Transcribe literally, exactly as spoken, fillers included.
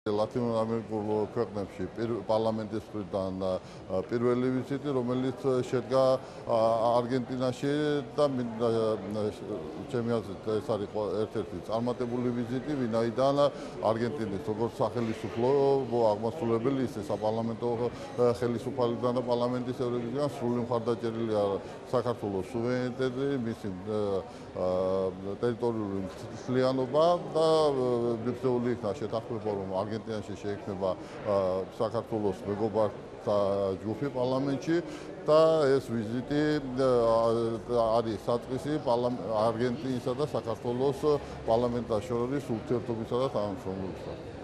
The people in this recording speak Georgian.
ლათინურ ამერიკულ ქვეყნებში პარლამენტის მხრიდან პირველი ვიზიტი, რომელიც შედგა არგენტინაში და ჩემი აზრით ეს არის ერთ-ერთი წარმატებული ვიზიტი, ვინაიდან არგენტინის როგორც სახელმწიფო აღმასრულებელი, ისე საპარლამენტო ხელისუფლებიდან და პარლამენტის წევრებიდან სრული მხარდაჭერილია საქართველოს სუვერენიტეტი, მისი ტერიტორიული მთლიანობა და მიღწეული იქნა შეთანხმება, რომ არგენტინაში შეიქმნება საქართველოს მეგობართა ჯგუფი პარლამენტში და ეს ვიზიტი არის საწყისი არგენტინისა და საქართველოს პარლამენტთა შორის ურთიერთობისა და თანამშრომლობისა.